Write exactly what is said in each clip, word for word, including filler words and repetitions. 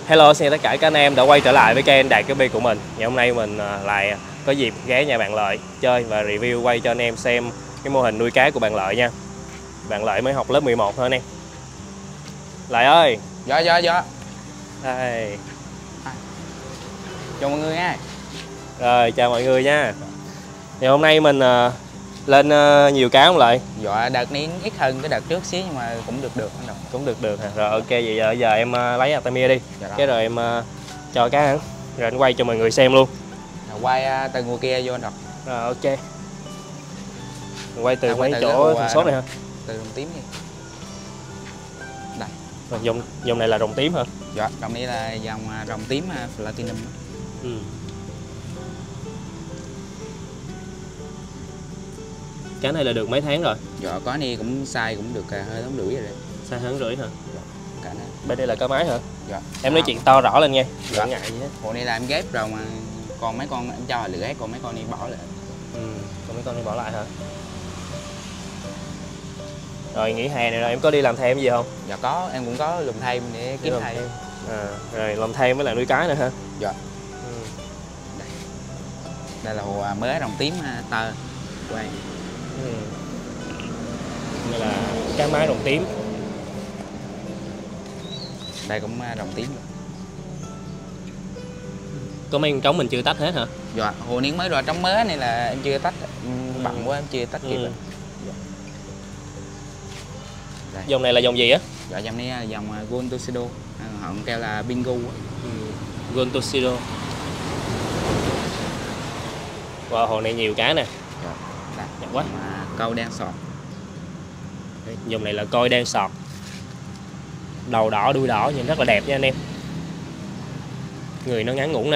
Hello, xin chào tất cả các anh em đã quay trở lại với kênh Đạt Cái Bi của mình. Ngày hôm nay mình lại có dịp ghé nhà bạn Lợi chơi và review quay cho anh em xem cái mô hình nuôi cá của bạn Lợi nha. Bạn Lợi mới học lớp mười một thôi anh em. Lợi ơi. Dạ dạ dạ. Đây. Chào mọi người nha. Rồi, chào mọi người nha. Thì hôm nay mình uh, lên uh, nhiều cá không Lợi? Dạ, đợt này ít hơn cái đợt trước xíu nhưng mà cũng được được anh. Cũng được được hả? Rồi ok, vậy giờ, giờ em uh, lấy Artemia đi. Dạ cái rồi em uh, cho cá hắn. Rồi anh quay cho mọi người xem luôn. Rồi, quay uh, từ ngoài kia vô anh Đọc. Rồi ok. Mình quay từ à, mấy chỗ thùng số này hả? Từ đồng tím đi. Đây. Rồi, dòng dòng này là rồng tím hả? Dạ, dòng này là dòng rồng tím Platinum. Ừ. Cá này là được mấy tháng rồi? Dạ, có này cũng size cũng được hơi tháng rưỡi rồi đấy. Size tháng rưỡi hả? Dạ. Cả này. Bên đây là cá mái hả? Dạ. Em nói chuyện to rõ lên nha. Dạ. Đừng ngại gì hết. Hồ này là em ghép rồi mà còn mấy con em cho là lửa, còn mấy con đi bỏ lại. Ừ, còn mấy con đi bỏ lại hả? Rồi nghỉ hè này rồi em có đi làm thêm gì không? Dạ có, em cũng có làm thêm để kiếm thêm. À, rồi làm thêm với lại nuôi cá nữa hả? Dạ. Ừ. Đây. Đây là hồ mới rồng tím tơ của em. Ừ. Đây là cá mái rồng tím. Đây cũng rồng tím. Có mấy con trống mình chưa tách hết hả? Dạ, hồ niên mới rồi trống mới này là em chưa tách, ừ. bận quá em chưa tách kịp. Ừ. Dạ. Dòng này là dòng gì á? Dạ, dòng này là dòng Gold Tuxedo, họ cũng kêu là Bingo. Ừ. Gold Tuxedo. Wow, hồ này nhiều cá nè. Dạ. Đây. Đẹp quá. Mà câu đen sọt. Dòng này là coi đen sọt. Đầu đỏ đuôi đỏ nhìn rất là đẹp nha anh em. Người nó ngắn ngủn nè.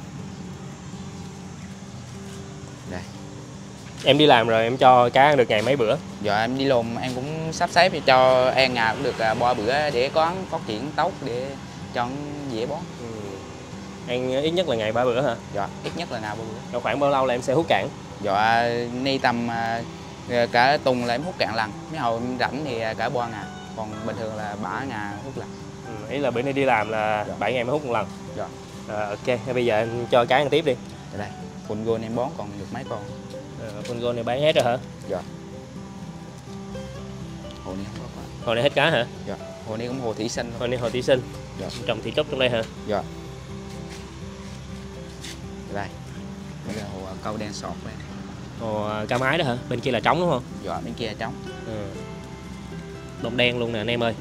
Đây. Em đi làm rồi em cho cá ăn được ngày mấy bữa? Dạ em đi lùm em cũng sắp xếp cho em ngày cũng được ba bữa để có phát triển tốt để cho dễ bón. Ừ. Ăn ít nhất là ngày ba bữa hả? Dạ, ít nhất là ngày ba bữa. Rồi khoảng bao lâu là em sẽ hút cạn? Dạ, ni tầm cả tuần là em hút cạn lần. Mấy hồi rảnh thì cả ba ngày. Còn bình thường là bảy ngày hút lần. Ừ, ý là bữa nay đi làm là dạ. bảy ngày mới hút một lần. Dạ. Rồi ok, bây giờ em cho cá ăn tiếp đi. Dạ đây, full gold em bón còn được mấy con. Ờ, full gold này bán hết rồi hả? Dạ. Hồ này không có quả. Hồ này hết cá hả? Dạ. Hồ này cũng hồ thủy sinh. Hồ này hồ thủy sinh. Dạ. Trồng thủy trúc trong đây hả? Dạ. Đây. Đây là hồ câu đen sọt đây. Hồ cá mái đó hả? Bên kia là trống đúng không? Dạ, bên kia là trống. Ừ. Lông đen luôn nè anh em ơi.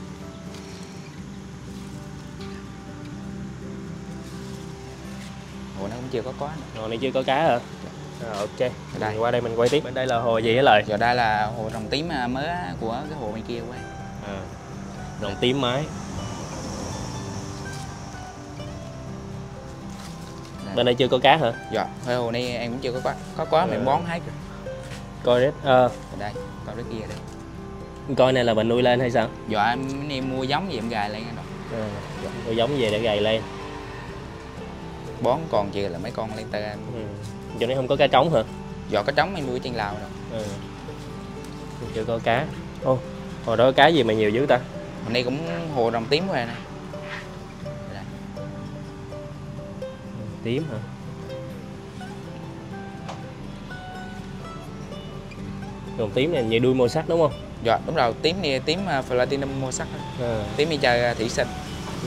Hồ nó cũng chưa có cá. Hồ này chưa có cá hả? Dạ. À, ok. Đây. Qua đây mình quay tiếp. Bên đây là hồ gì hả Lợi? Giờ đây là hồ rồng tím mới của cái hồ bên kia của em. À. Rồng tím mái. Đây. Bên đây chưa có cá hả? Dạ, hơi hồ này em cũng chưa có cá. Có cá mình bón hết rồi. Coi đấy. À. Đây, coi đấy kia đây. Coi này là mình nuôi lên hay sao? Dạ em, em mua giống gì em gài lên rồi. À. Dạ. Mua giống về để gầy lên. Bón còn chưa là mấy con lên tay em. Ừ. Chỗ này không có cá trống hả? Dạ có trống em nuôi trên Lào rồi. Ừ. Chưa có cá. Ô, hồi đó cá gì mà nhiều dữ ta? Hôm nay cũng hồ rồng tím của em này. Đây. Tím hả? Rồng tím này như đuôi màu sắc đúng không? Dạ đúng rồi, tím này tím Platinum màu sắc. À. Tím đi chơi thủy sinh. Ừ.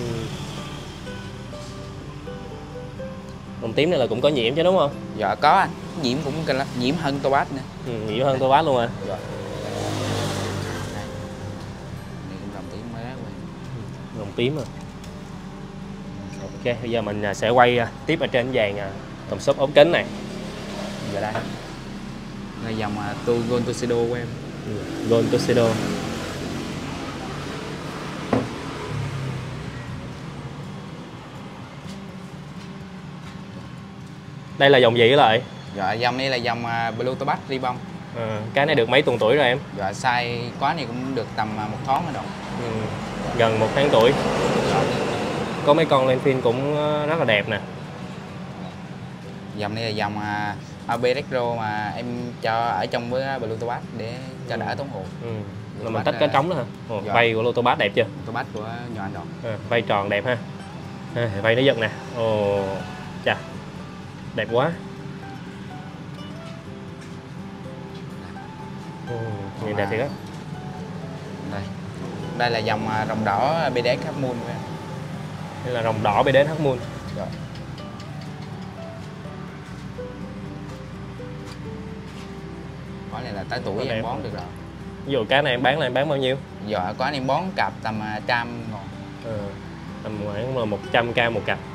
Rồng tím này là cũng có nhiễm chứ đúng không? Dạ có anh, nhiễm cũng nhiễm hơn Tobas nữa. Ừ, nhiễm hơn Tobas luôn à? Dạ. Đây. Đây cũng rồng tím mới quá. Rồng tím à. Ok, bây giờ mình sẽ quay tiếp ở trên vàng tầm xốp ốp kính này. Giờ đây. Đây dòng uh, Gold Tuxedo của em. Ừ, Gold Tuxedo. Đây là dòng gì vậy Lợi? Dạ dòng này là dòng uh, Blue Tobas Ribbon. À, cái này được mấy tuần tuổi rồi em? Dạ size có này cũng được tầm một tháng rồi đâu. Ừ, gần một tháng tuổi. Dạ. Có mấy con lên phim cũng rất là đẹp nè. Dòng này là dòng uh, a bê Retro mà em cho ở trong với Blue Tobas để cho đỡ tốn hồ. Ừ. Là mình tách cá trống đó hả? Ồ, dạ. Vây của Lô Tô Bát đẹp chưa? Tobas của nhỏ anh Đọt. À, vây tròn đẹp ha. À, vây nó giật nè. Ồ, chà, đẹp quá. Ồ, nhìn đẹp thiệt á. Đây, đây là dòng rồng đỏ bê đê ét Half Moon. Đây là rồng đỏ bê đê ét Half Moon. Rồi. Có này là tới tuổi em bón được rồi. Ví dụ cá này em bán là em bán bao nhiêu? Giờ có anh em bón cặp tầm trăm ngàn. Ừ, tầm khoảng là một trăm k một cặp.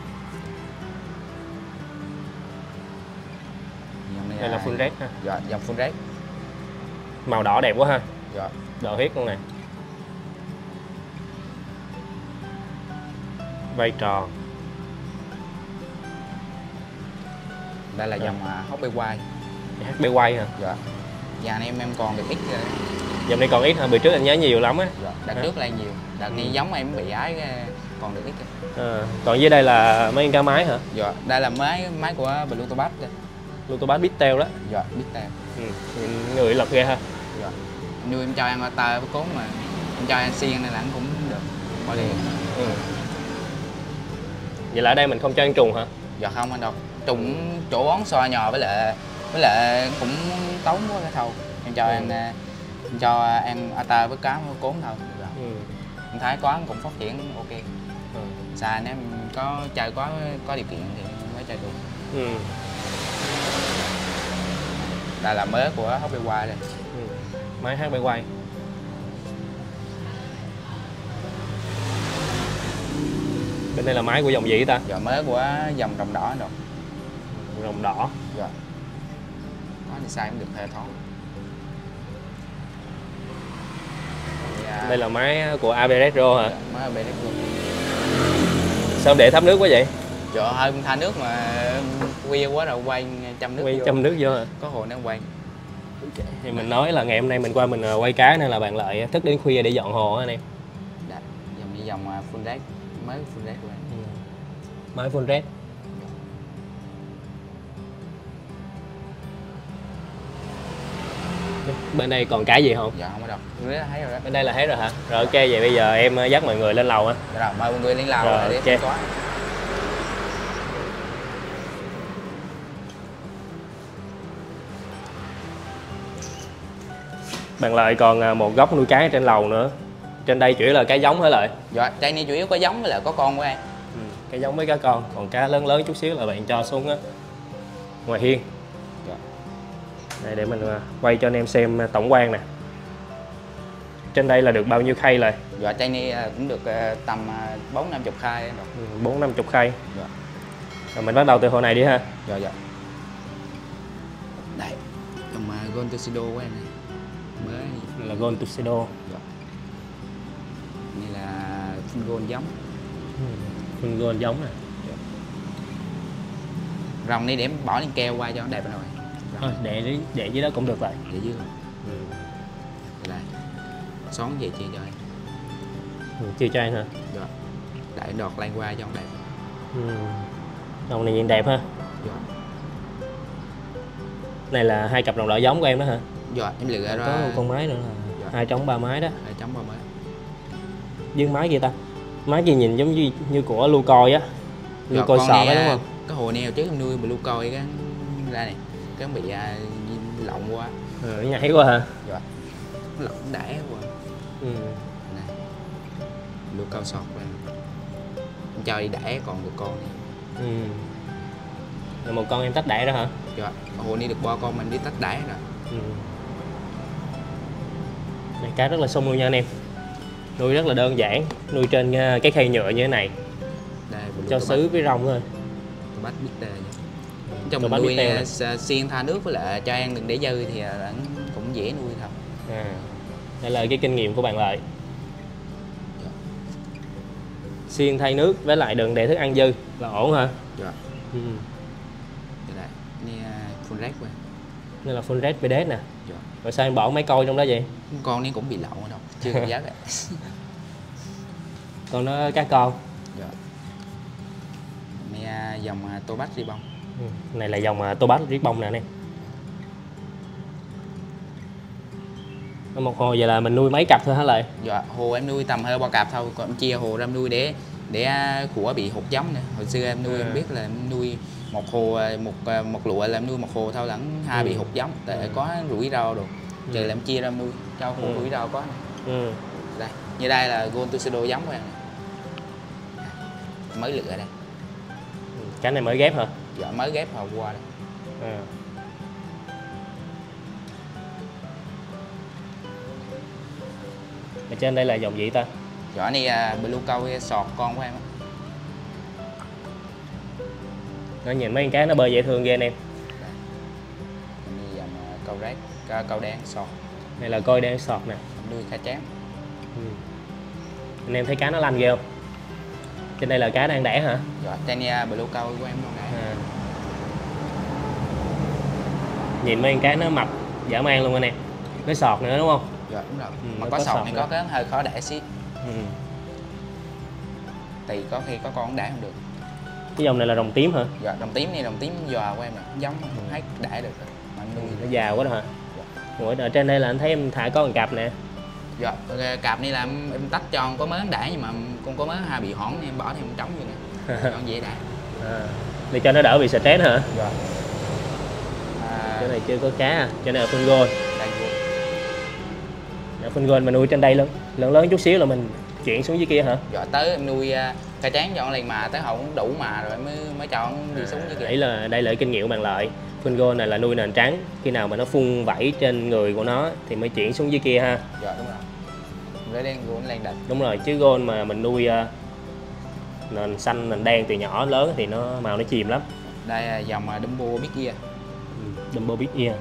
Đây là full red ha. Dạ, dòng full red. Màu đỏ đẹp quá ha. Dạ. Đỏ huyết luôn này. Vây tròn. Đây là dòng à. hát bê quay. hát bê quay hả? Dạ. Giờ anh em em còn được ít rồi. Dòng này còn ít hả? Bữa trước anh nhớ nhiều lắm á. Dạ. Đợt trước là nhiều. Đợt ừ. này giống em bị ái còn được ít. À, còn dưới đây là mấy con cá mái hả? Dạ. Đây là máy máy của Blue Tobas. Blue Tobas Bitel đó. Dạ, Bitel. Ừ. Người lật ghê ha. Dạ. Nuôi em cho ăn ata với cốn mà em cho ăn xiên nên là anh cũng được. Có liền. Ừ. Vậy là ở đây mình không cho ăn trùng hả? Dạ không anh đâu. Trùng chỗ bón xoa nhỏ với lại với lại cũng tốn quá cái thầu. Em cho ừ. ăn em cho ăn ata với cá với cốn thôi. Dạ. Ừ. Em thấy có cũng phát triển ok. Ừ. Xa nếu có chơi có có điều kiện thì mới chơi được. Ừ. Đây là mới của hát bê quay đây. Ừ. Máy hát bê quay. Bên đây là máy của dòng gì ta? Dạ mới của dòng rồng đỏ rồi. Rồng đỏ. Dạ. Có thì sai cũng được hệ thống. Dạ. Đây là máy của a bê Retro hả? Dạ, máy a bê Retro. Sao để thấm nước quá vậy? Trời ơi, tha nước mà quay quá rồi quay chăm nước quay vô. chăm nước vô hả? Có hồ nó quay. Thì mình nói là ngày hôm nay mình qua mình quay cá nên là bạn Lợi thức đến khuya để dọn hồ anh em. Dạ, dòng đi dòng full red, mới full red rồi. Ừ. Mới full red. Bên đây còn cá gì không? Dạ không có đâu. Thấy rồi đó. Bên đây là hết rồi hả? Rồi ok, vậy bây giờ em dắt mọi người lên lầu á. Dạ rồi, mời mọi người lên lầu rồi, để okay. có. Bạn Lợi còn một góc nuôi cá trên lầu nữa. Trên đây chủ yếu là cá giống hả Lợi? Dạ, trên này chủ yếu có giống với lại có con của em. Ừ, cá giống với cá con, còn cá lớn lớn chút xíu là bạn cho xuống á ngoài hiên. Dạ. Đây để mình quay cho anh em xem tổng quan nè. Trên đây là được bao nhiêu khay Lợi? Dạ, trên này cũng được tầm bốn năm chục khay rồi. Ừ, bốn năm chục khay. Dạ. Rồi mình bắt đầu từ hồ này đi ha. Dạ dạ. Đây, dòng Gold Tuxedo của em này. Mới là Gold Tuxedo. Dạ. Đây là full gold giống. Ừ, full gold giống nè. Dạ. Rồng này để em bỏ lên keo qua cho nó đẹp rồi. Thôi để để dưới đó cũng được vậy. Để dưới rồi. Ừ. Đây. Xón về chia cho em. Ừ, chia cho anh hả? Dạ. Đại đọt lan qua cho nó đẹp. Ừ. Rồng này nhìn đẹp ha. Dạ. Này là hai cặp rồng đỏ giống của em đó hả? Dạ, em lựa ra. Có một con máy nữa là dạ. hai trống ba máy đó. Hai trống ba máy. Dương máy kia ta? Máy kia nhìn giống như như của Lucoi á. Lucoi dạ, sọt đó đúng không? Cái hồ neo trước em nuôi mà Lucoi cái ra này, cái bị uh, lộn qua. Ừ, nhảy quá hả? Dạ. Lộn đẻ quá. Ừ. Này. Lucoi sọt ra. Em cho đi đẻ còn được con này. Ừ. Rồi một con em tách đẻ đó hả? Dạ. Hồ này được ba con mình đi tách đẻ rồi. Ừ. Này cá rất là sung luôn nha anh em. Nuôi rất là đơn giản, nuôi trên cái khay nhựa như thế này. Đây, cho sứ với rong thôi. Tôi bắt biết tê. Trong mình nuôi xiên tha nước với lại cho ăn đừng để dư thì cũng dễ nuôi thôi. À, đây là cái kinh nghiệm của bạn Lợi. Dạ. Xiên thay nước với lại đừng để thức ăn dư là ổn hả? Dạ. Ừ. Đây, đây full red qua. Đây là full red bê đê ét nè. Dạ. Rồi sao em bỏ mấy coi trong đó vậy? Con này cũng bị lậu đâu, chưa có giá vậy. Còn nó cá con. Dạ. Này dòng Tobas Ribbon. Ừ. Này là dòng Tobas Ribbon nè anh em. Một hồ vậy là mình nuôi mấy cặp thôi hả Lợi? Dạ, hồ em nuôi tầm hơi ba cặp thôi, còn em chia hồ ra em nuôi để để của bị hụt giống nữa. Hồi xưa em nuôi à. em biết là em nuôi một hồ một một lụa là em nuôi một hồ thôi lẫn hai ừ. bị hụt giống tại ừ. có rủi ro rồi ừ. trời là em chia ra em nuôi cho khu ừ. rủi ro có này. Ừ. Đây như đây là Gold Tuxedo giống của em này. Mới lựa đây. Cái này mới ghép hả? Dạ mới ghép hồi qua đây. À. Ở trên đây là dòng gì ta? Dạ này uh, Blue Câu sọt con của em á. Nó nhìn mấy con cá nó bơi dễ thương ghê anh em. Đây dòng uh, câu rác, câu đen sọt. Đây là coi đen sọt nè. Nuôi khá chán. Ừ. Anh em thấy cá nó lanh ghê không? Trên đây là cá đang đẻ hả? Dạ, Tania Blue Câu của em luôn nè. À. Nhìn mấy con cá nó mập dã man luôn anh em. Nó sọt nữa đúng không? Dạ đúng rồi. Ừ, mà có, có sọt thì có cái hơi khó đẻ xí. Ừ. Thì có khi có con đẻ không được. Cái dòng này là đồng tím hả? Dạ, đồng tím này đồng tím giò của em nè, giống ừ. hết đẻ được rồi. Mà nuôi nó già quá đó hả? Dạ. Ủa, ở trên đây là anh thấy em thả có một cặp nè. Dạ, cặp này là em, em tách cho con có mớ đẻ nhưng mà con có mớ hai bị hỏng em bỏ thêm trống vô nè. Con dễ đẻ. À, để cho nó đỡ bị stress hả? Dạ. À, cái này chưa có cá à, cho nên là phân gold. Đây phân gold mà nuôi trên đây lớn lớn lớn chút xíu là mình chuyển xuống dưới kia hả? Dạ tới em nuôi cá tráng cho con liền mà tới hậu cũng đủ mà rồi mới mới cho con đi xuống dưới kia. Đấy là đây là kinh nghiệm bạn lợi. Phân gold này là nuôi nền trắng, khi nào mà nó phun vảy trên người của nó thì mới chuyển xuống dưới kia ha. Dạ đúng rồi. Để đen gold lên đạch. Đúng rồi, chứ gold mà mình nuôi nền xanh nền đen từ nhỏ lớn thì nó màu nó chìm lắm. Đây là dòng Dumbo Big Ear. Ừ, Dumbo Big Ear.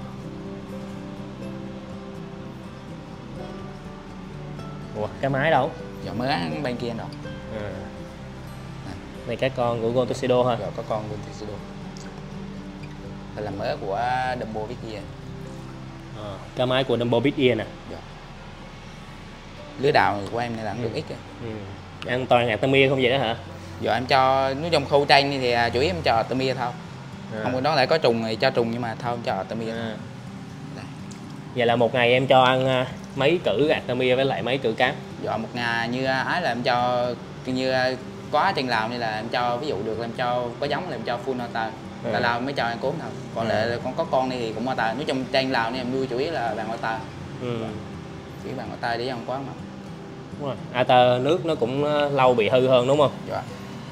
Ủa, cái máy đâu? Dạ mới bên kia đâu. À. Này cái con của Gold Tuxedo hả? Dạ có con Gold Tuxedo. Đây là mới của Dumbo Big Ear. À, cái máy của Dumbo Big Ear nè. Dạ. Lưới đào của em này là ừ. được ít rồi. Ừ. Ăn toàn Artemia không vậy đó hả? Dạ em cho nếu trong khu tranh thì chủ yếu em cho Artemia thôi. À. Không có đó lại có trùng thì cho trùng nhưng mà thôi em cho Artemia. À. Vậy là một ngày em cho ăn mấy cử Artemia với lại mấy cử cám? Dạ một ngày như ái là em cho như quá trên lào nên là em cho ví dụ được là em cho có giống là em cho full otter. Ừ. Là lào mới cho ăn cốm thôi. Còn ừ. lại con có con này thì cũng otter. Nếu trong trên lào này em nuôi chủ yếu là vàng otter. Ừ. Chỉ vàng otter để ăn quá mà. Đúng rồi. Otter nước nó cũng lâu bị hư hơn đúng không? Dạ.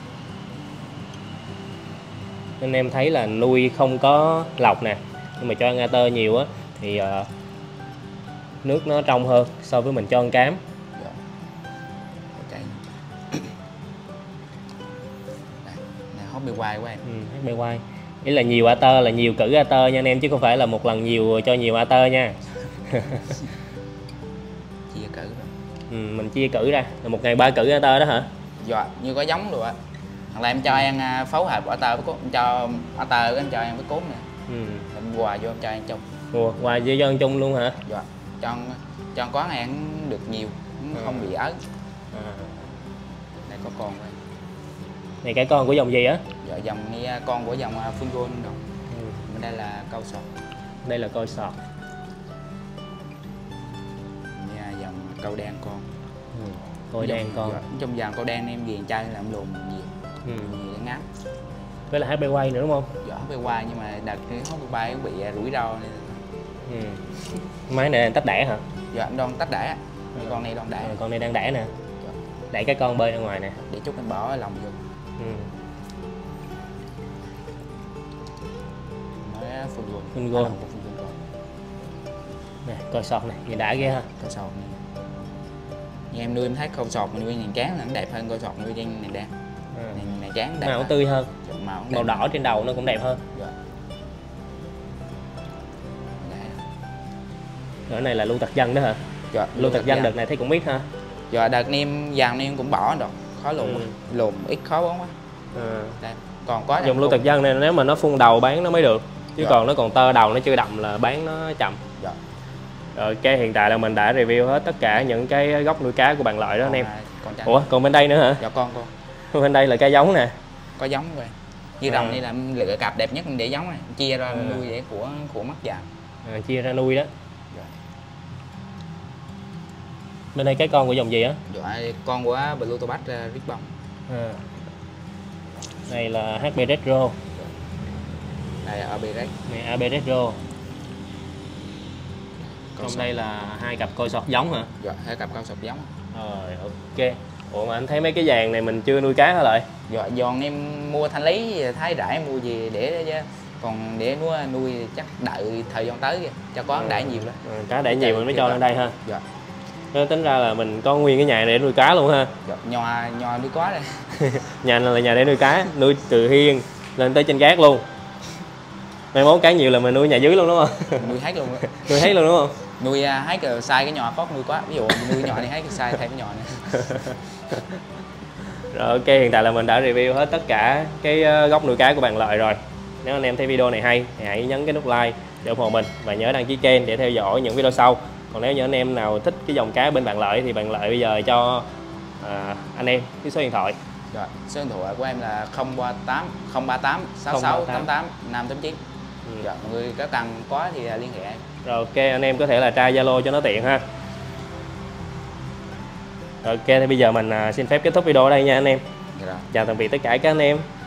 Nên em thấy là nuôi không có lọc nè, nhưng mà cho ăn otter nhiều á thì uh, nước nó trong hơn so với mình cho ăn cám. Dạ. Okay. Này hot bê quay của em. Ừ, hot bê quay. Ý là nhiều otter là nhiều cử otter nha anh em chứ không phải là một lần nhiều cho nhiều otter nha. Chia cử rồi. Ừ, mình chia cử ra, là một ngày ba cử otter đó hả? Dạ, như có giống rồi á. Hoặc là em cho ăn phối hợp otter với cốm, em cho otter em cho ăn với cốm nè. Ừ. Em quà vô em cho ăn chung. Ủa, quà vô cho ăn chung luôn hả? Dạ. Cho cho con quán ăn được nhiều, không ừ. bị ớt. À. Đây có con đây. Này cái con của dòng gì á? Dạ dòng này con của dòng Full Gold rồi. Ừ. Bên đây là câu sọt. Đây là câu sọt. Nha dòng câu đen con. Ừ. Câu đen con. Dạ, trong dòng câu đen em ghiền chai làm lùn nhiều. Ừ. Nhiều để ngáp. Với là hát bê quay nữa đúng không? Dạ hát bê quay nhưng mà đợt cái hát bê quay bị rủi ro nên. Ừ. Máy này tách đẻ hả? Dạ em đang tách đẻ. Ừ. Con này đang đẻ. Ừ, con này đang đẻ nè. Dạ. Đẩy cái con bơi ra ngoài nè. Để chút em bỏ lòng vô. Ừ. Mới Full Gold. Full Gold. Nè, coi sọt này, nhìn đã ghê ha. Coi sọt này. Nhưng em nuôi em thấy câu sọt mà nuôi nàng tráng là nó đẹp hơn coi sọt nuôi trên nàng đen. Ừ. Nàng, nàng tráng đẹp. Màu tươi hơn. Dạ, màu, màu đỏ hơn. Trên đầu nó cũng đẹp hơn. Dạ. Cái này là lưu tặc dân đó hả? Dạ, lưu, lưu tặc dân đợt này thấy cũng biết ha. Dạ đợt nem vàng nem cũng bỏ rồi, khó lùn ừ. lùn ít khó bón quá. Ừ. Đây, còn có dùng lưu tặc dân này nếu mà nó phun đầu bán nó mới được, chứ dạ. còn nó còn tơ đầu nó chưa đậm là bán nó chậm. Dạ. Rồi cái hiện tại là mình đã review hết tất cả những cái góc nuôi cá của bạn Lợi đó anh em. À, ủa còn bên đây nữa hả? Dạ con con. Bên đây là cái giống nè. Có giống rồi. Như rồng à. Đây là lựa cặp đẹp nhất để giống này, chia ra à. nuôi để của của mắt vàng. À, chia ra nuôi đó. Bên đây cái con của dòng gì á? Dạ, con của Blue Tobacco Ribbon. À. Này là hát pê Retro. Đây là a bê Rex. Này a bê Retro. Còn Trong đây là hai cặp coi sọt giống hả? Dạ, hai cặp cao sọc giống. Rồi, ok. Ủa mà anh thấy mấy cái vàng này mình chưa nuôi cá hả lại? Dạ, giòn em mua thanh lý, thái rãi mua gì để chứ. Còn để nuôi nuôi chắc đợi thời gian tới kìa, cho có đãi nhiều đó. À, cá đãi nhiều mình mới cho lên đây ha. Dạ. Nên tính ra là mình có nguyên cái nhà này để nuôi cá luôn ha. Dạ, nhòa nhòa nuôi cá đây. Nhà này là nhà để nuôi cá, nuôi từ hiên lên tới trên gác luôn. Mai mốt cá nhiều là mình nuôi nhà dưới luôn đúng không? Nuôi hết luôn đó. Nuôi hết luôn đúng không? Nuôi hết cái sai cái nhòa có nuôi quá, ví dụ nuôi nhòa này hết cái sai thay cái nhòa này. Rồi ok, hiện tại là mình đã review hết tất cả cái góc nuôi cá của bạn Lợi rồi. Nếu anh em thấy video này hay thì hãy nhấn cái nút like để ủng hộ mình và nhớ đăng ký kênh để theo dõi những video sau. Còn nếu như anh em nào thích cái dòng cá bên bạn Lợi thì bạn Lợi bây giờ cho à, anh em cái số điện thoại. Rồi, số điện thoại của em là không ba tám không ba tám sáu sáu tám tám năm tám chín. Ừ. Rồi, mọi người có cần có thì liên hệ. Rồi ok, anh em có thể là tra Zalo cho nó tiện ha. Rồi, ok, thì bây giờ mình xin phép kết thúc video ở đây nha anh em. Rồi. Chào tạm biệt tất cả các anh em.